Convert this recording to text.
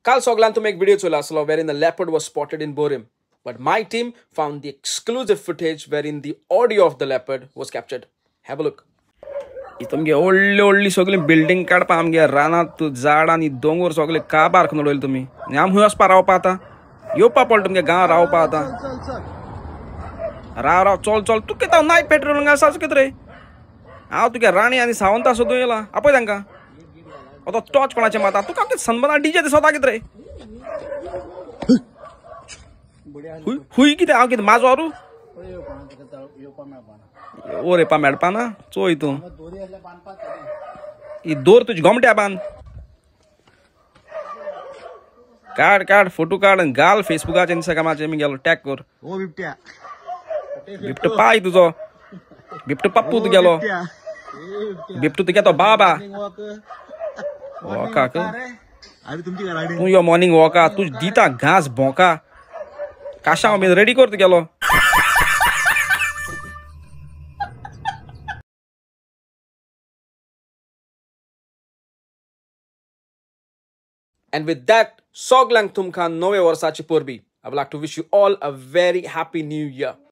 काल सगळ्यांक तुमी एक व्हिडिओ चोयलो आसलो wherein the leopard was spotted in Borim. But my team found the exclusive footage wherein the audio of the leopard was captured. Have a look. तुमगे व्हडली सगळी building काडपा आमगे रानात झाड आनी दोंगर सगळे काबार करून उडयले तुमी आनी आम खंय वचपा रावपा आतां येवपा पडटा तुमगे गांवां रावपा आतां राव राव चल चल तूं कितें नायट पेट्रोलिंग आसा कितें रे हांव तुगे राणी आनी सावंता सोदूं येयला आपय तांकां तो टॉर्च कोणाचें मारता तुका कितें सनबर्ना डीजे दिसता कितें रे हुई कितें हांव कितें माजोरू ओ रेपा मेळपा ना चोय तूं ही दोर तुजी गोमट्या बांद काड काड फोटो काड आनी घाल फेसबुकाचेर इंस्टाग्रामाचेर मी गेलो टॅग कर ओ बिबट्या बिबटो पाय तुजो बिबटो पप्पू तुगेलो बिबटो तुगे तो बाबा वॉकाक तूं यो मॉर्निंग वॉका तूं दिता घास भोंका काशा उमेद रेडी कर तुगेलो And with that, soglang tumkha nove varsachi porbi. I would like to wish you all a very happy new year.